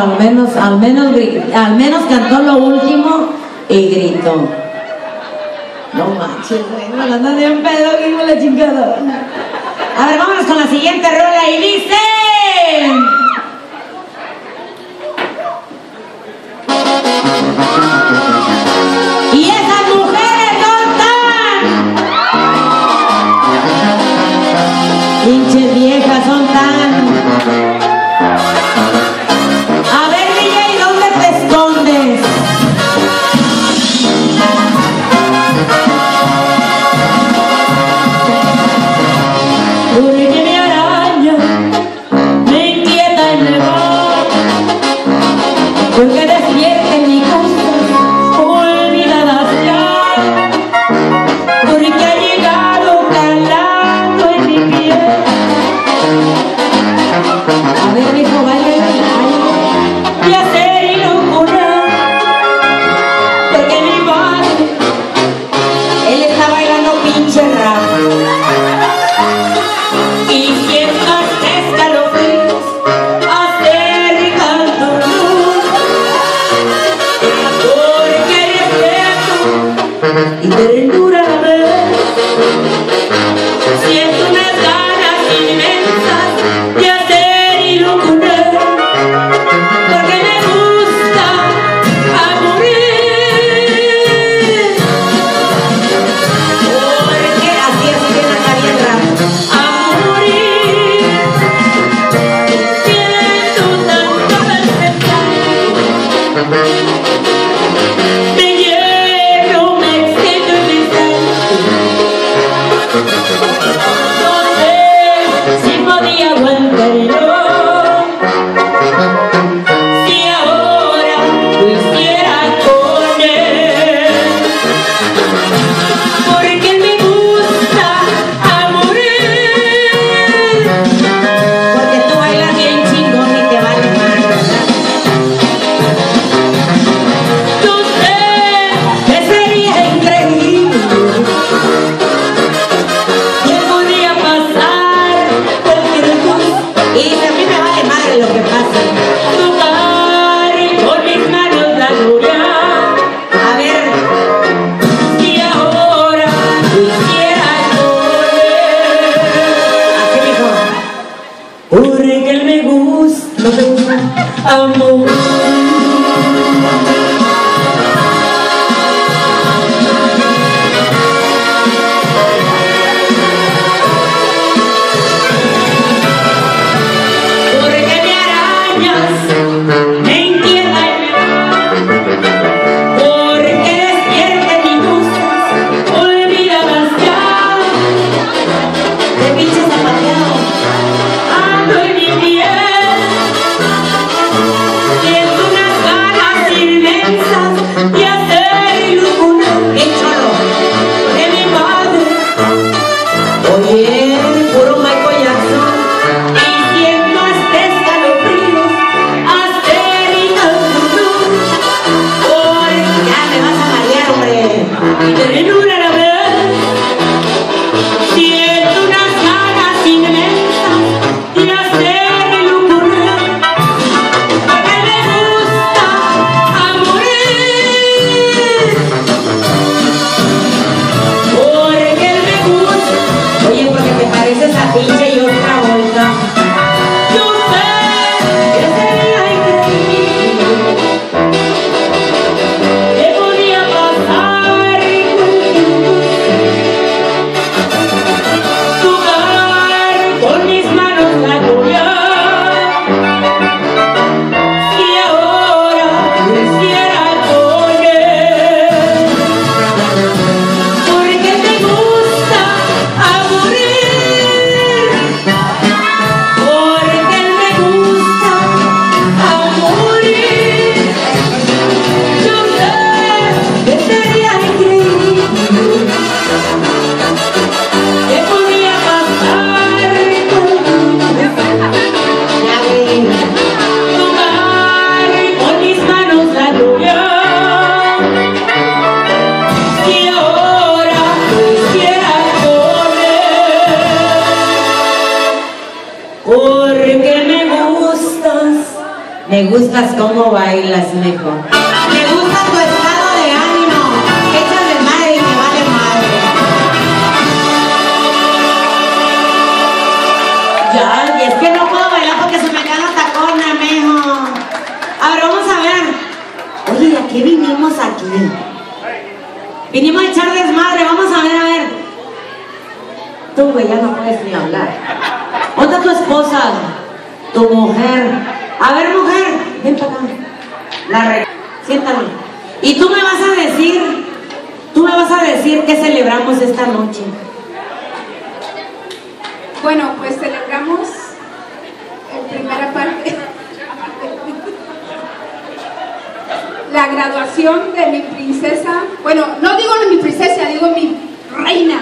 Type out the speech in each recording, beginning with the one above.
al menos cantó lo último y gritó. No manches, güey, me la andan bien pedo aquí con la chingada. A ver, vámonos con la siguiente rola y dice... Y esas mujeres no están. Pinches viejas son tan... A ver, DJ, ¿dónde te escondes? Porque mi araña me inquieta y me va, porque despierta en mi casa olvidadas ya, porque ha llegado calando en mi piel. A ver, mijo, baile, baile, y hacer y locura, porque mi padre, él está bailando pinche rap. Y siento escalofríos acercando luz, porque respeto y ternura a la vez. Siento unas ganas inmensas de hacer y locura, porque me gusta a morir. Porque así es bien acá bien raro. A morir. Siento tanto despertar. Me lleno, me extiendo y me salto. No sé si podía aguantarlo, si ahora lo hiciera con él, porque él me gusta a morir, porque tú bailas bien chingón y te vale madre. No sé que sería increíble que podía pasar cualquier cosa, y dice, a mí me vale madre lo que pasa. Tocar con mis manos la gloria. A ver, si ahora quisiera correr. Así dijo. Porque él me gusta, amor. Porque me arañas, me inquieta y me va, porque despierta mi cosas olvidadas ya, de pinche zapateado, ando en mi piel, siento unas ganas inmensas de hacer locura. Échalo, de mi padre, oye, puro Michael Jackson. Y siento hasta escalofríos acercando luz, porque ya me vas a marear, hombre, y ternura a la vez. Siento unas ganas inmensas de hacer locura, porque me gusta a morir, porque él me gusta. Oye, porque te pareces a pinche y otra vuelta. Yo sé que sería increíble que podía pasar tocar con mis manos la gloria, y ahora quisiera con él, porque me gusta a morir, porque él me gusta a morir. Yo sé que sería increíble que podía pasar ya ven, tocar con mis manos la gloria, y ahora quisiera con él, porque me gustas Me gustas cómo bailas, mijo. Me gusta tu estado de ánimo. Échale madre y me vale madre. Ya, y es que no puedo bailar porque se me caen los tacones, mijo. A ver, vamos a ver. Oye, ¿a qué vinimos aquí? Vinimos a echar desmadre, vamos a ver. Tú, güey, ya no puedes ni hablar. ¿Dónde está tu esposa? Tu mujer. A ver, mujer, ven para acá. Siéntale. Y tú me vas a decir qué celebramos esta noche. Bueno, pues celebramos en primera parte la graduación de mi princesa. Bueno, no digo de mi princesa, digo mi reina.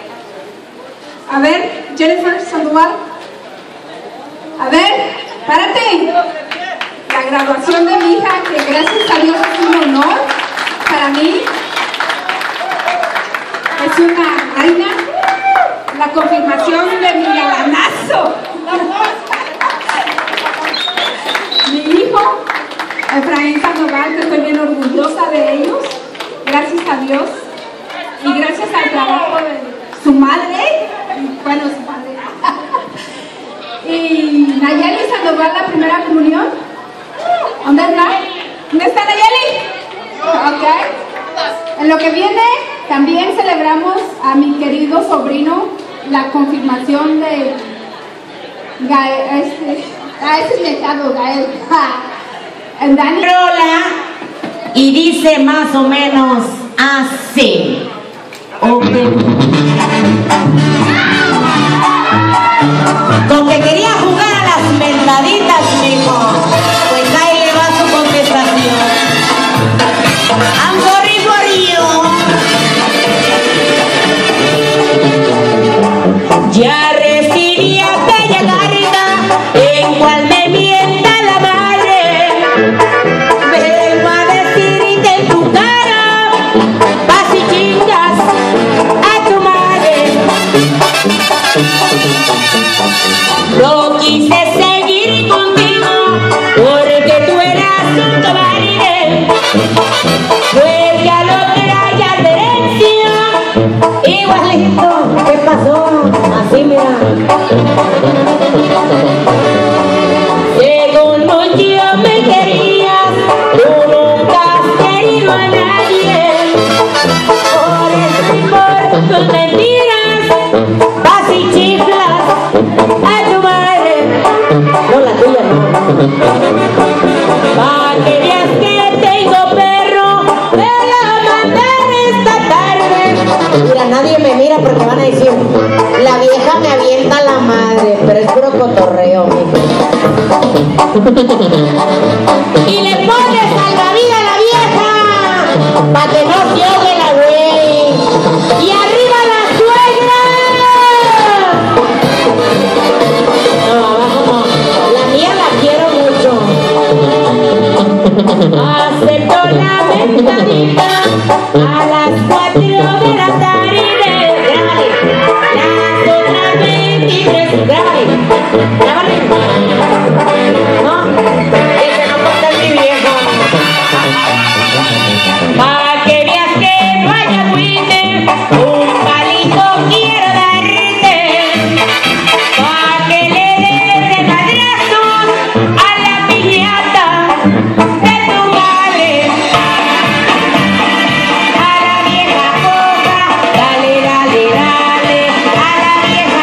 A ver, Jennifer Sandoval. A ver, párate. La graduación de mi hija, que gracias a Dios es un honor para mí. Es una reina. La confirmación de mi galanazo. Mi hijo, Efraín Sandoval, que estoy bien orgullosa de ellos. Gracias a Dios. Y gracias al trabajo de su madre. Bueno, su madre. Y Nayeli Sandoval, la primera comunión. ¿Dónde está? ¿Dónde está Nayeli? Ok. En lo que viene, también celebramos a mi querido sobrino la confirmación de Gael. Ese es mi estado, Gael. El Dani. Y dice más o menos así. Con que quería jugar a las mentaditas, mijo. Pues ahí le va su contestación. I'm sorry for you. Ya recibí aquella carta en cual me mienta la madre. Vengo a decirte en tu cara, vas y chingas a tu madre. No quise seguir contigo porque tú eras un cobarde. Porque a lo que haya herencia, igualito, ¿qué pasó? Así mira. Según mucho me querías, tú nunca has querido a nadie. Por eso y por tus mentiras, vas y chiflas a tu madre. No, la tuya no. Pa' que veas que tengo perro, me lo mandaré esta tarde. Mira, nadie me mira porque van a decir, la vieja me avienta la madre, pero es puro cotorreo, mijo. Y le pones salvavidas a la vieja, pa' que no se ahogue la güey. Y arriba la suegra. No, abajo no. La mía la quiero mucho. Acepto la mentadita a las 4 de la tarde. Grábale. Las otras 23. Grábale. Grábale. No, ese no puede ser mi viejo. Pa' que veas que no haya agüite, un palito quiero darte. Pa' que le des de madrazos a la piñata de tu madre. A la vieja coja, dale, dale, dale. A la vieja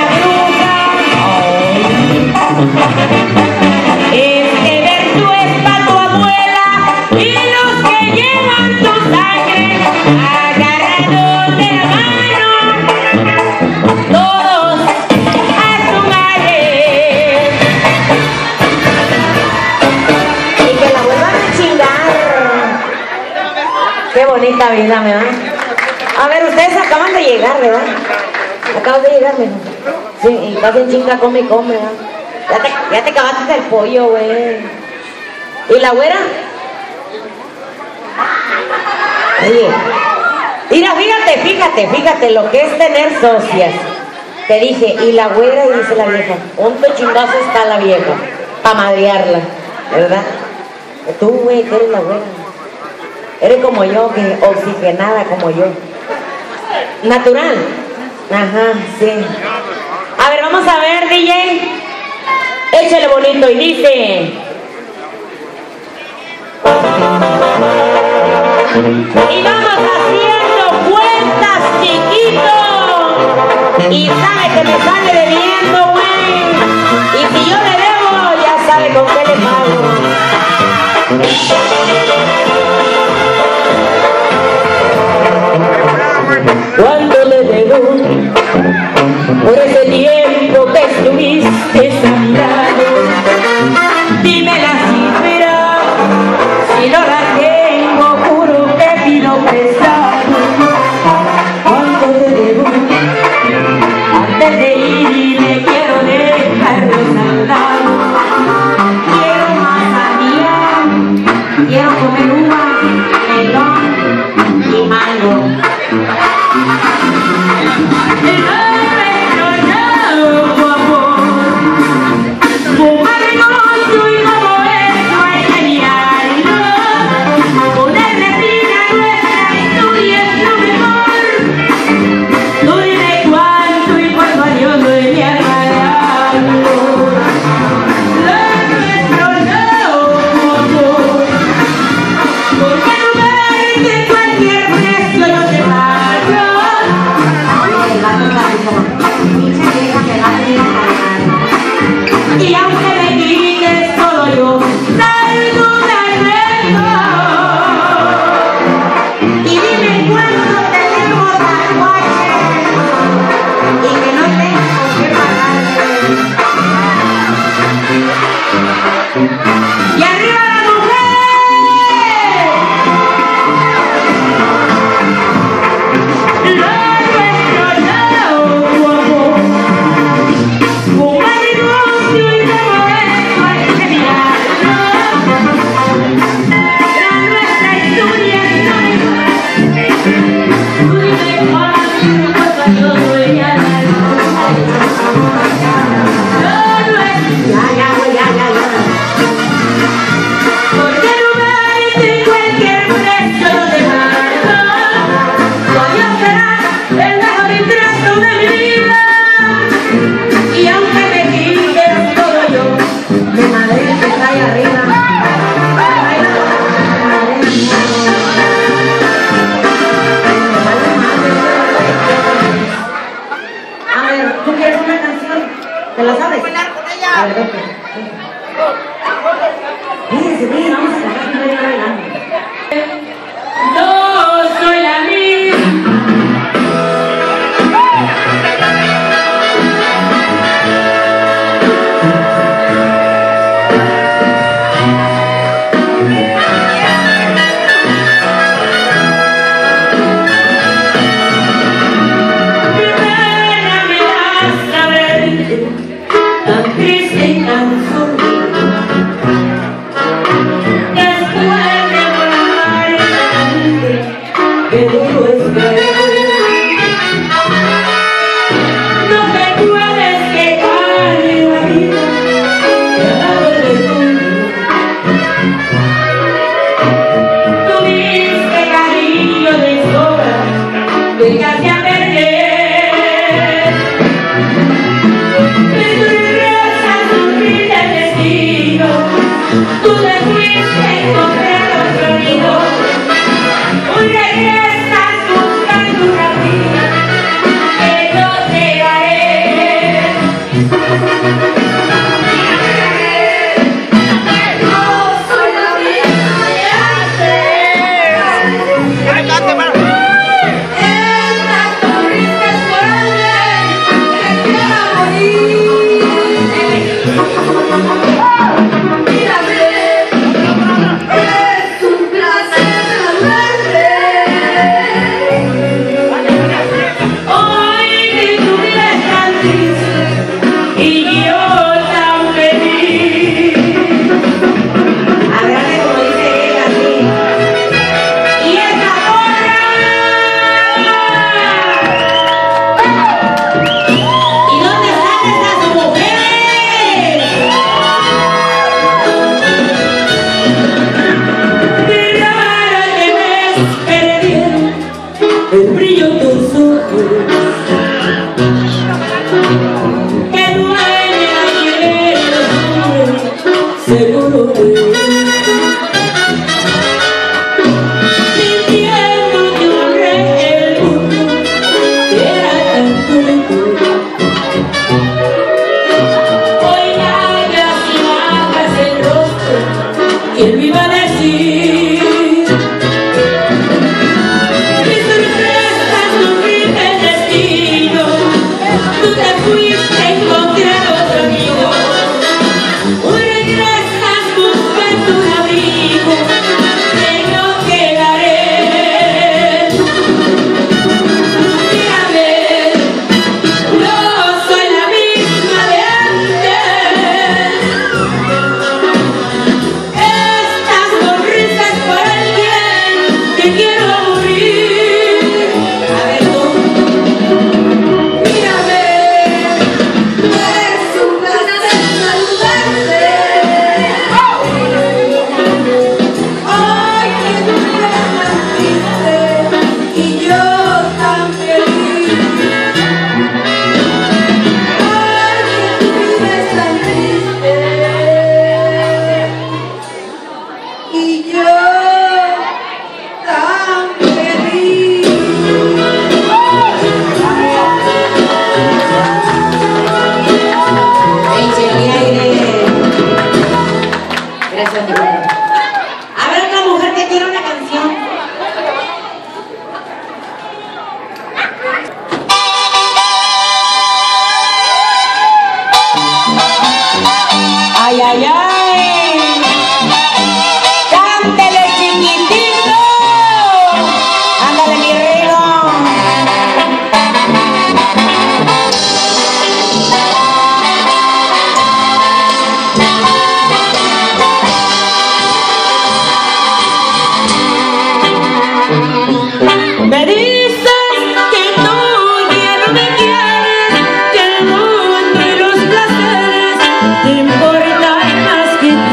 bruja. Este verso es pa' tu abuela y los que llevan tu sangre agarrados de la mano, todos a tu madre. Y que la vuelvan a chingar. Qué bonita vida, ¿verdad? A ver, ustedes acaban de llegar, ¿verdad? Acaban de llegar, mijo. Sí, y estás en chinga, come y come, ¿verdad? Ya te acabaste el pollo, güey. ¿Y la güera? Oye, mira, fíjate lo que es tener socias. Te dije, y la güera, y dice la vieja, ¿dónde chingazo está la vieja? Para madrearla, ¿verdad? Tú, güey, tú eres la buena. Eres como yo, que oxigenada como yo. Natural. Ajá, sí. A ver, vamos a ver, DJ. Échale bonito y dice. Y vamos haciendo cuentas, chiquito. Y sabe que me sale debiendo, güey. Y si yo le debo, ya sabe con qué le pago. ¿Cuánto le debo por ese tiempo que estuviste a mi lado? Dime la cifra, si no la tengo, juro que pido prestado. ¿Cuánto te debo? Antes de ir me quiero dejar resaltado. Quiero manzanilla, quiero comer uva, melón y mango. Y aunque me quites todo yo salgo del reto. Y dime cuánto te debo tatuaje y que no tengo que pagarte. Y arriba la mujer. ¿Te la sabes? A ver, vete. Fíjense, bien, vamos a cantar primero bailando. Yo soy la misma. Tan triste y tan solo, después de volar que duro es ver. No te puedes quejar de la vida que ha dado el mundo. Tuviste cariño de sobra, dejaste a perder. Tú te fuiste con el otro nido, hoy regresas buscando una vida que yo te daré. No soy la misma de antes. Estas sonrisas por alguien que quiera morir. Mírame. seguro de sintiendo que un rey el mundo era tan tuyo. Hoy largas y bajas el rostro, ¿quién me iba a decir? Mi sorpresa sonríe el destino, tú te fuiste a encontrar otro amigo. Hoy regresas buscando un abrigo, que no quedaré. Mírame, no soy la misma de antes. Esta sonrisa es por alguien que quiero morir. A ver tú, mírame, no es un placer saludarte. Ay, que tú eres tan triste y yo tan feliz. Ay, que tú eres tan triste y yo tan feliz. Échale aire. Gracias, mi hermano. A ver, otra mujer que quiere una canción. Ay, ay, ay. Cántele, chiquitito. Ándale, mi reino. Me dices que tú ya no me quieres, que el mundo y los placeres te importan más que tú.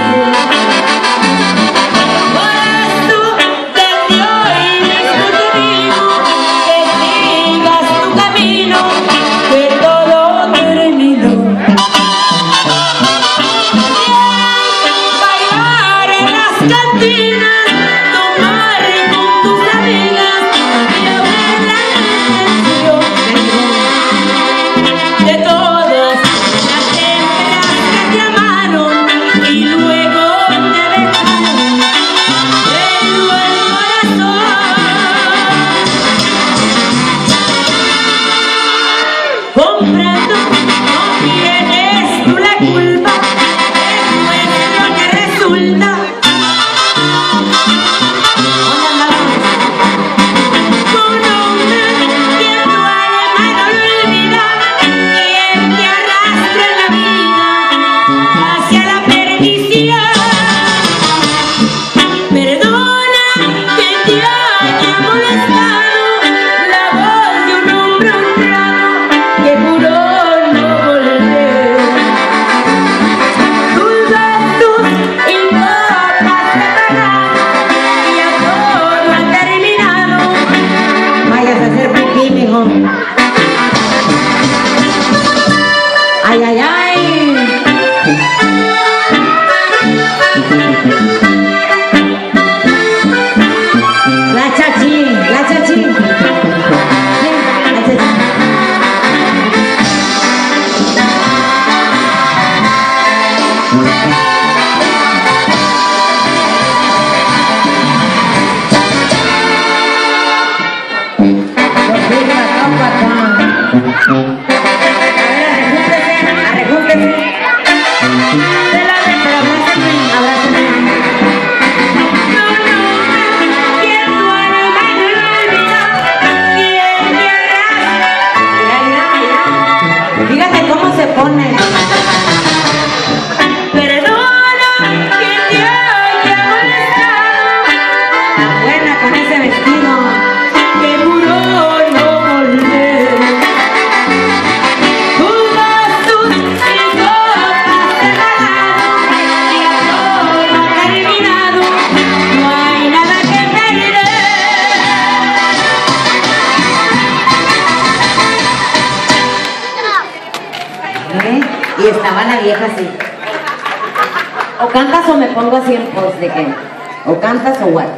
Por eso desde hoy mismo te digo que sigas tu camino, que todo terminó. Bailar en las cantinas, tomar con tus amigas y oír la canción de todas las hembras que te amaron y luego te dejaron herido el corazón. Comprendo, no tienes tú la culpa, es nuestro que resulta. Con hombre que tu alma no lo olvida, quien te arrastra en la vida hacia la perdición. Perdona que te haya molestado la voz de un hombre honrado que juró no volver. Tus besos y copas de pagar y ya todo ha terminado. Vayas a hacer pipí, mijo. Ay, ay, ay. La chachi, la chachi. Sí, la chachi. Arrejúntese. Pero abrácenme, abrácenme. No, quien tu alma no lo olvida, quien te arrastra. Mira, mira, mira. Fíjate cómo se pone. Perdona que te haya molestado. Tan buena con ese vestido que juró no volver. Tus besos y copas de regalo y a todo ha terminado, no hay nada que perder. Y estaba la vieja así. O cantas o me pongo así en pos de qué. O cantas o what.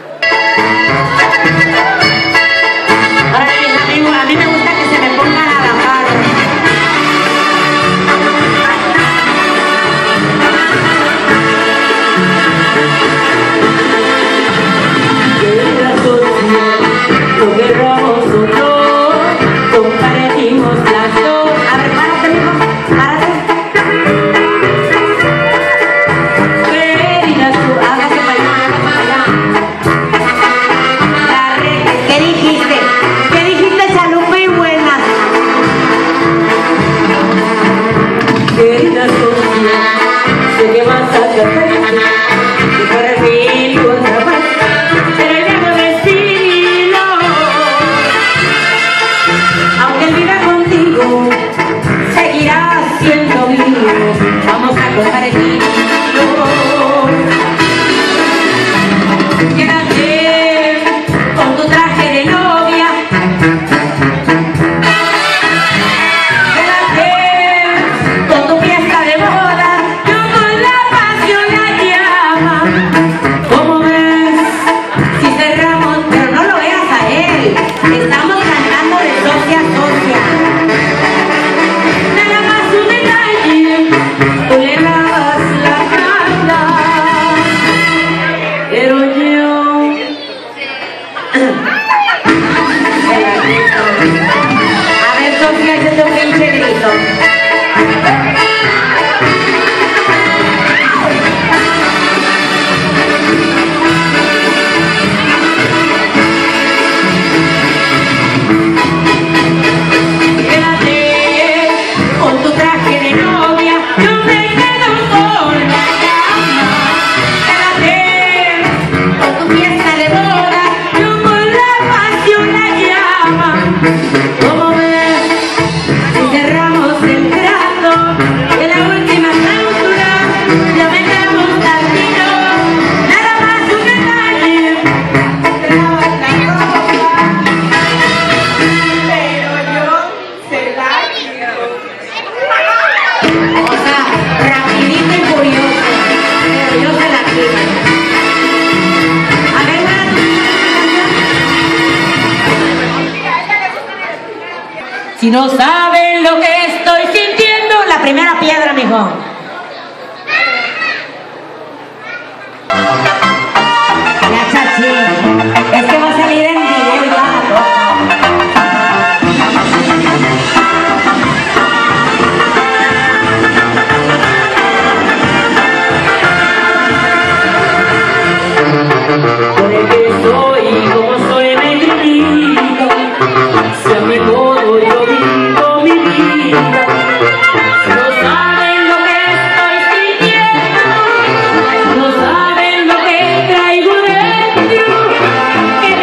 Ahora mis amigos, a mí me gusta que se me pongan a la par. Lo querramos o no, compartimos las dos. A ver, párate, mijo, párate. Querida tú, Hágase para allá, hágase para allá. ¿Qué dijiste? ¿Qué dijiste, Chalupa y buenas? querida Sofía, sé que vas a tratar de para mí otra vez, pero debo decirlo. Aunque el vida contigo seguirá siendo mío, vamos a compartirlo. Quédate con tu traje de novia, quédate con tu fiesta de boda, yo con la pasión la llama. ¿Cómo ves? Si cerramos, pero no lo veas a él, estamos cantando de socia a socia. Nada más un detalle, tú le lavas la cara, pero yo A ver, Sofía, échate un pinche grito. quédate con tu traje de novia, yo me quedo con la cama. Quédate con tu fiesta de boda, yo con la pasión la llama. ¿Cómo ves? Si cerramos el trato de la última clausura, ya vendremos tantito, nada más un detalle, te lavas la ropa, pero yo se la quiero. O sea, rapidito y furioso. Pero yo se la quiero. A ver, Si no saben lo que estoy sintiendo, la primera piedra, mijo. Ya, chachi. Es que va a salir en video y toda la cosa. por el que soy, como soy me critica, si a mi modo yo vivo mi vida. Si no saben lo que estoy sintiendo, no saben lo que traigo dentro, que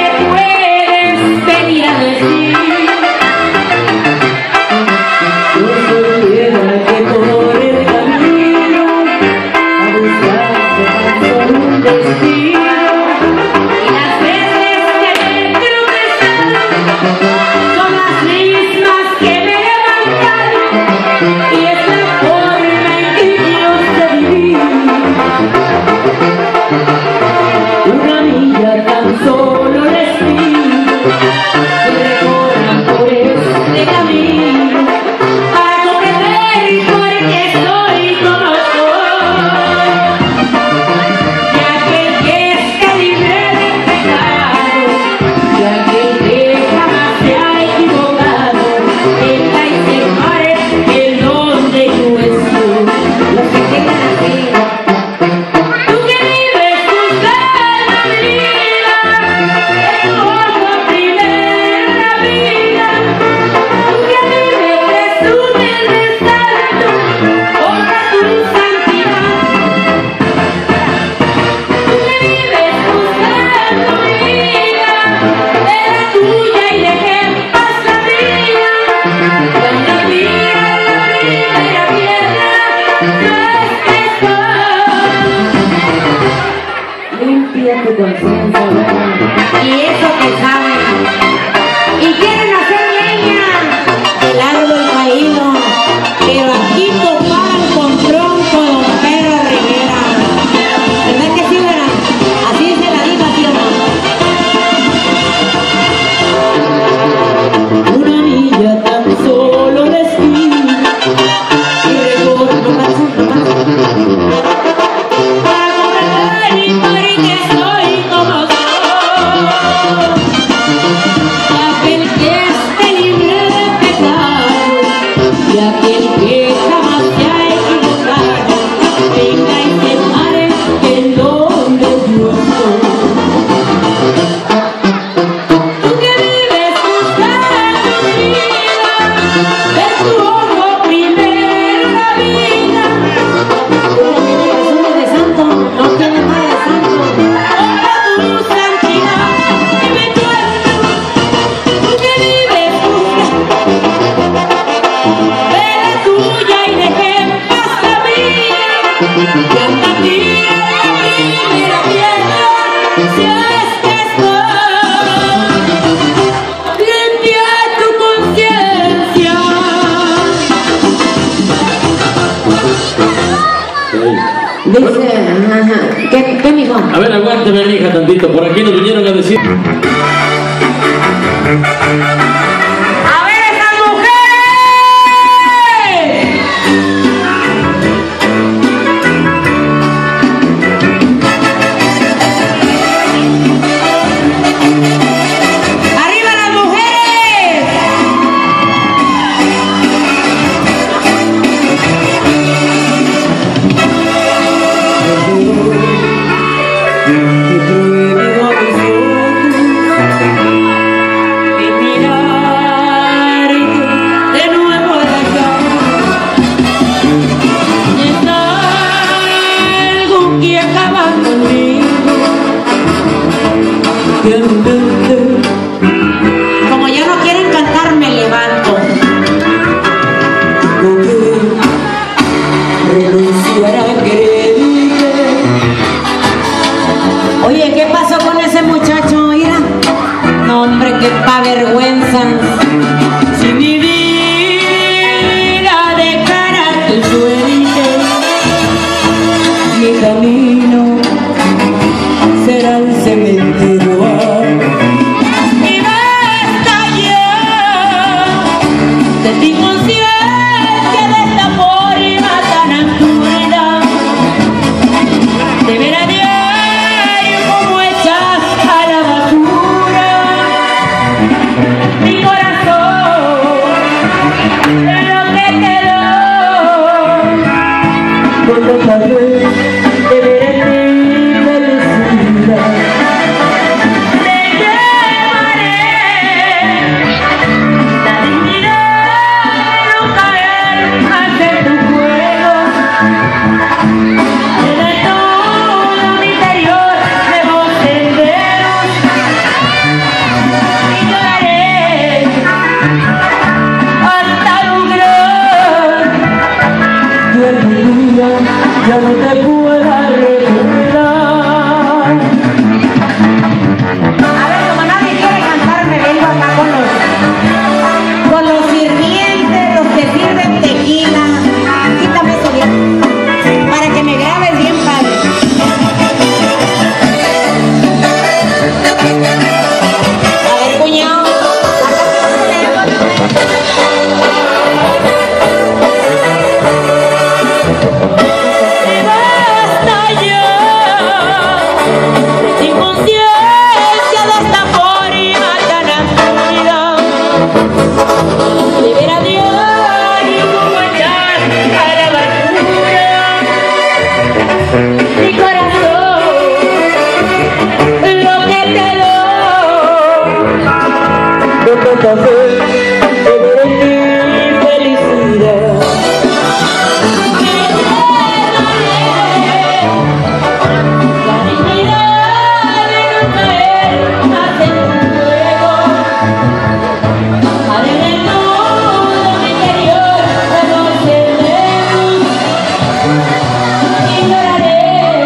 Dice, ¿qué mijo? A ver, aguántame, hija, tantito. Por aquí nos vinieron a decir. Como ya no quieren cantar, me levanto. Oye, ¿qué pasó con ese muchacho? Mira, no, hombre, que pa' vergüenza. Si mi vida de cara tu suerte, mi camino será el cementerio. Y basta ya de tu conciencia de esta forma tan absurda, de ver a diario como echas a la basura mi corazón, lo que quedó. Cuando pasé de ver en ti felicidad, te llevaré la dignidad de no caer ante tu juego. De todo mi interior debo senderos y lloraré hasta lograr que algún día ya no te pueda recordar. A ver, como nadie quiere cantar, me vengo acá con los sirvientes, los que sirven tequila. Quítame eso bien, para que me grabes bien, padre. A ver, cuñado. Basta ya sin conciencia de esta forma tan absurda, de ver a diario como echar a la basura mi corazón, lo que quedó. Lo que pasé de ver en ti felicidad. La dignidad de no caer más en tu juego. Haré de todo mi interior como senderos y lloraré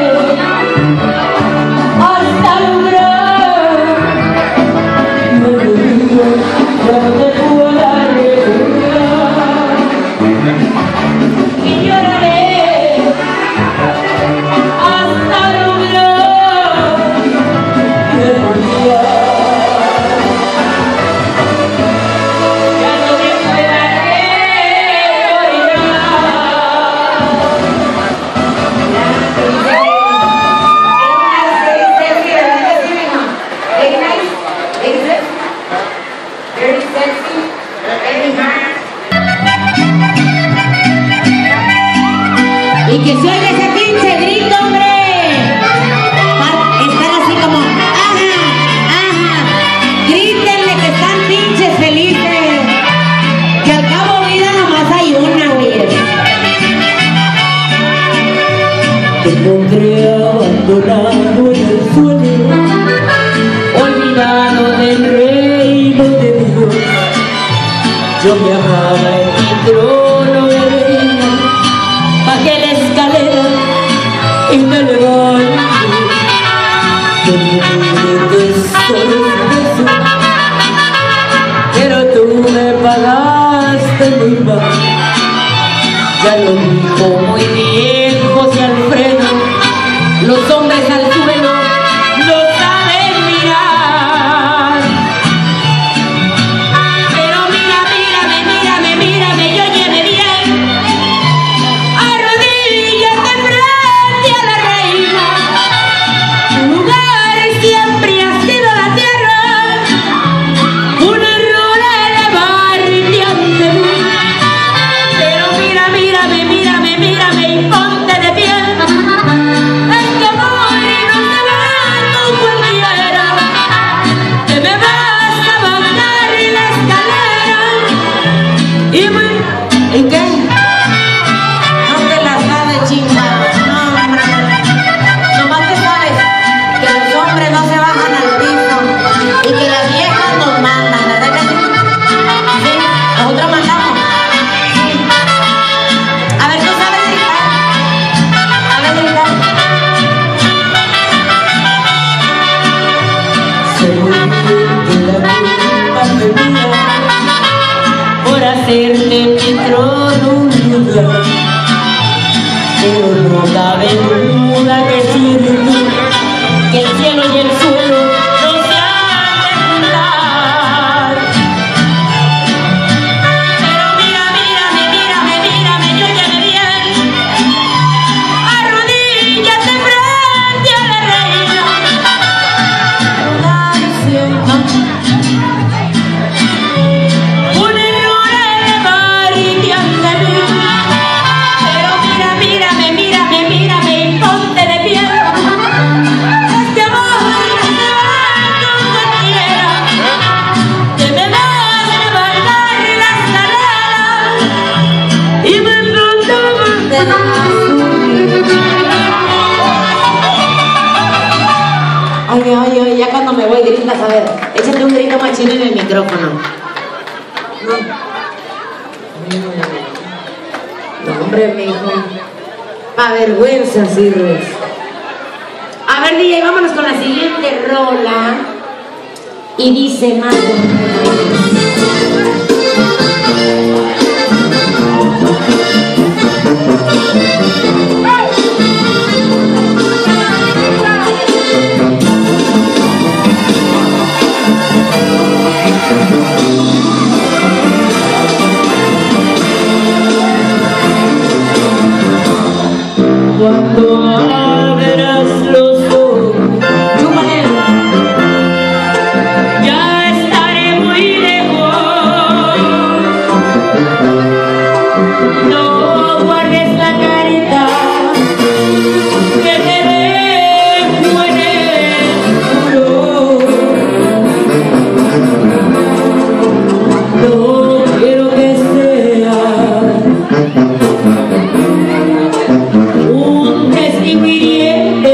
hasta lograr que algún día ya no te pueda recordar. Y lloraré hasta lograr que algún día ya no me pueda y que se oiga ese pinche grito, hombre. Estar así como, ajá, ajá. Grítenle que están pinches felices. Que al cabo vida nomás hay una, güey. Te encontré abandonado en el suelo, olvidado del reino de Dios. Yo me amaba en mi trono de reina, bajé la escalera no cabe duda que sin tú, que el cielo y el suelo no se han de juntar. Pero mírame, y óyeme bien, arrodíllate frente a la reina, un error de mar y de andaluz. Pero mírame y ponte de pie. Este amor se va con cualquiera, que me van a bailar las caladas y me pronto Oye, ya cuando me voy gritas, a ver, échate un grito machín en el micrófono. No, hombre, mijo, pa' vergüenza sirves. A ver, DJ, vámonos con la siguiente rola. Y dice más o menos. Cuando abras los ojos, ya estaré muy lejos. No guardes la carita que te dejo en el muro. No quiero que sea un testigo hiriente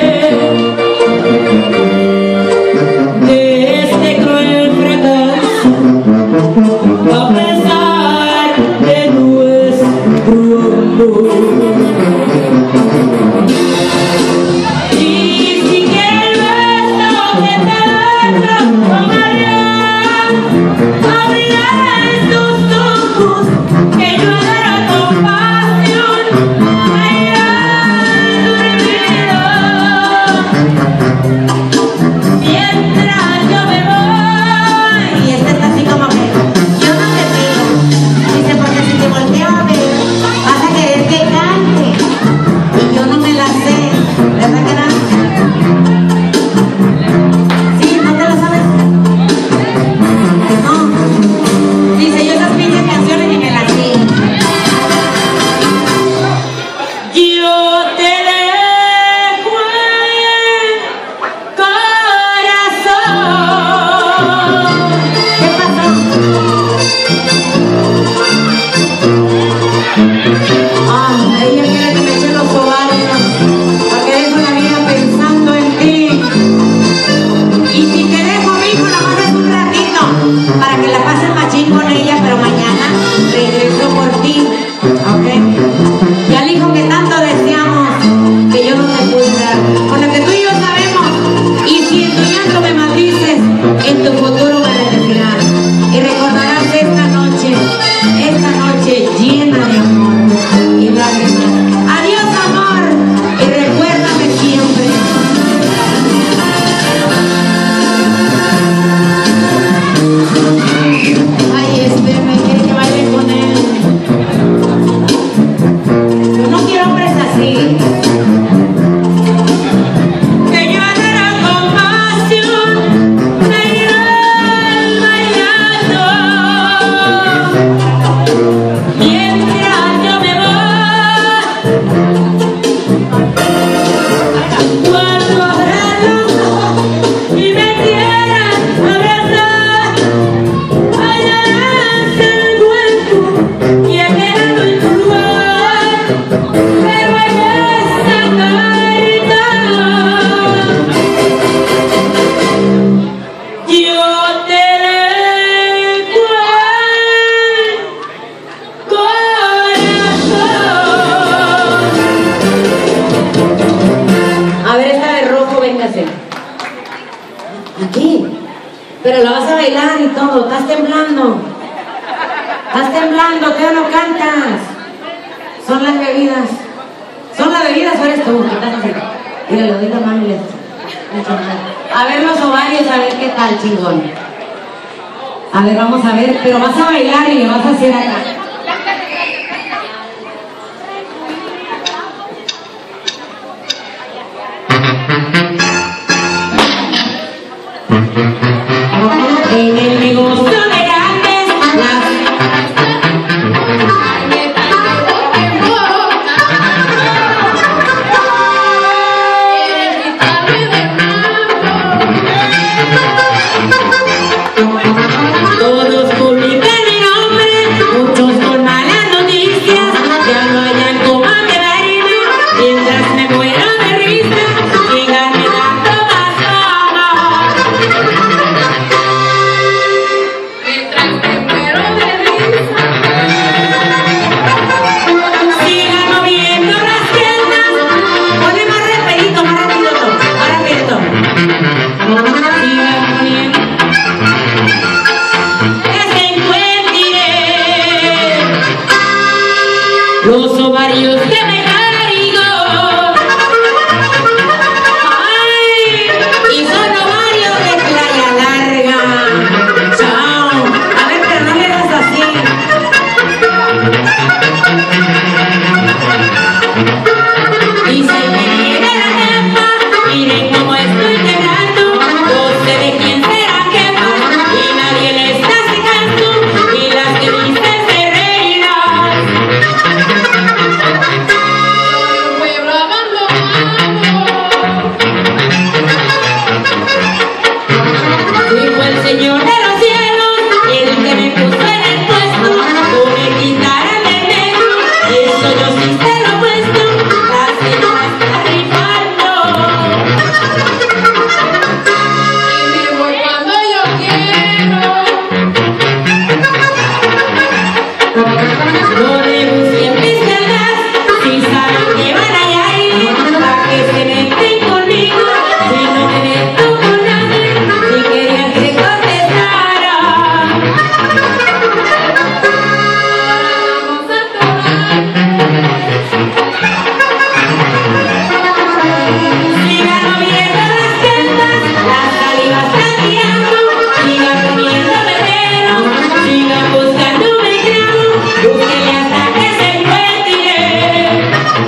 de este cruel fracaso, a pesar de nuestro amor. Y si quieres beso que te tomaré, abriré tus ojos que yo daré compasión. Mientras yo me voy, y este está así como que yo no te veo. Dice, porque si te volteo a ver, vas a querer que cante. Y yo no me la sé, ¿verdad que no? ¿Sí? ¿No te la sabes? No. Dice, yo esas pinches canciones ni me las sé. Yo te dejo el corazón. ¿Qué pasó? Ella quiere que me eche los ovarios, porque dejo la vida pensando en ti. Y si te dejo, mijo, la pasas un ratito, para que la pases machín con ella, pero mañana regreso por ti, ¿ok? Y al hijo que tanto deseamos, que yo no te pude dar, con lo que tú y yo sabemos. Y si en tu llanto me maldices, en tu futuro me bendecirás. Y recordarás esta noche llena de amor y lágrimas. Adiós, amor, y recuérdame siempre. Ay, me quiere que baile con él. Yo no quiero hombres así. Que yo daré compasión, me irán bailando. Mientras yo me voy, cuando abra los ojos y me quieran abrazar, hallarás el hueco y he quedado en tu lugar. Pero en esta carita yo te dejo el corazón. A ver, esta de rojo, véngase. Aquí. Pero la vas a bailar y todo. Estás temblando. Estás temblando, ¿qué no cantas? Son las bebidas. ¿Son las bebidas o eres tú? Mira, le doy la mano y le... A ver los ovarios, a ver qué tal, chingón. A ver, vamos a ver, pero vas a bailar y le vas a hacer acá. En el negocio de grandes, todos publican mi nombre, muchos con malas noticias, ya no hayan cómo quedarme, mientras me muero de risa, síganme dando más fama. Sigan moviendo las piernas, ponle más rapidito, más rápido, más rápido. Sigan moviendo. Los ovarios que me caigo. Ay, y son ovarios de Playa Larga. Chao. A ver, pero no le das así. Y se me viene la jefa, miren cómo estoy quedando. No sé de quién será jefa y nadie le está haciendo caso. Y las que dicen se reirán. Dijo el Señor de los cielos, el que me puso en el puesto, no me quitaran de medio, eso yo sí se lo he puesto, la señora está rifando. Y me voy cuando yo quiero. No renuncien mis cargas, si saben que van a ir, para que se meten conmigo, si no me meto con nadie, si querían que contestara. Sigan moviendo las piernas, las salivas están tirando, sigan comiendo veneno, sigan buscando mi clavo, búsquenle hasta que se encuentre.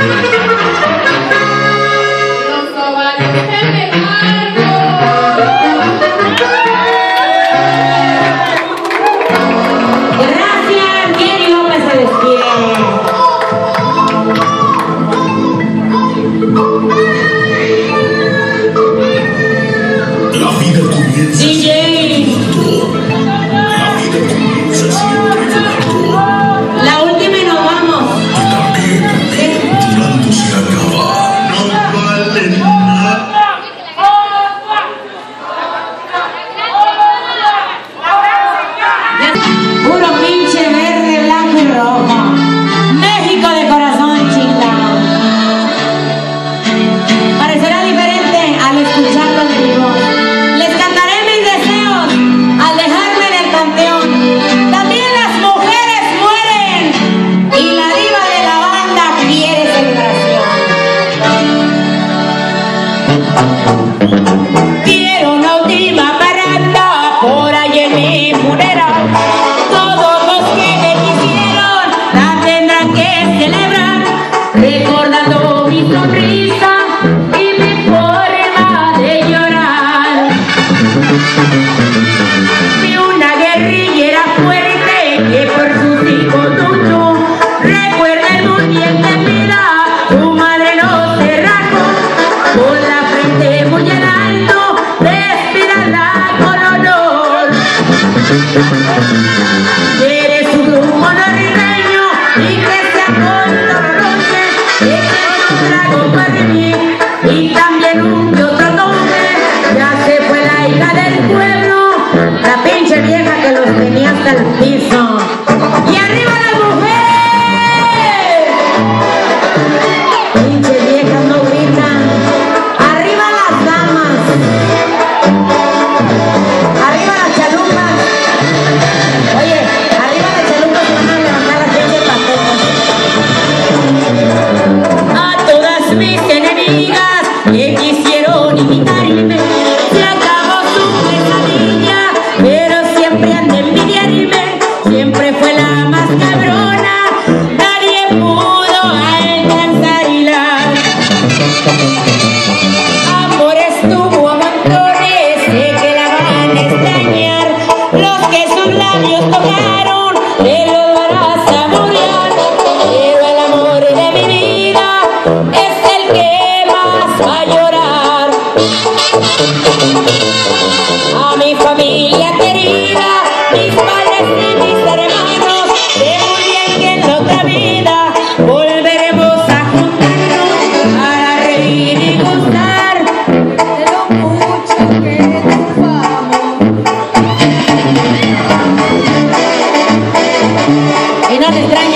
Los ovarios que me cargo. Gracias, Jenny López se despide. La vida comienza DJ, La vida comienza siempre llorando. la última y nos vamos. Llorando se acaba. No vale nada. Puro pinche verde, blanco y rojo. México de corazón, chingado. Parecerá diferente al escucharlo en vivo. Les cantaré mis deseos al dejarme en el panteón. También las mujeres mueren y la diva de la banda quiere celebración. Quiero una última parada por ahí en mi funeral. Todos los que me quisieron la tendrán que celebrar, recordando mi sonrisa y mi forma de llorar. Vi una guerrillera fuerte que por sus hijos luchó. Recuerden muy bien de vida, su madre no se rajó, con la frente muy en alto, despídala con honor. Eres un grupo norteño y que sea con noche, eres un trago para mí y también un que otro nombre. Ya se fue la hija del pueblo, la pinche vieja que los tenía hasta el piso. ¡Y arriba las mujeres! Pinche viejas no gritan. ¡Arriba las damas! ¡Arriba las chalupas! Oye, arriba las chalupas se van a levantar las pinches patetas. A toda Amores tuvo a montones, sé que la van a extrañar. Los que sus labios tocaron, de los van a saborear. Pero el amor de mi vida es el que más va a llorar. A mi familia querida, mis padres y mis hermanos, sé muy bien que en la otra vida volveremos a juntarnos para reír y gozar de lo mucho que triunfamos. Y no te extraño.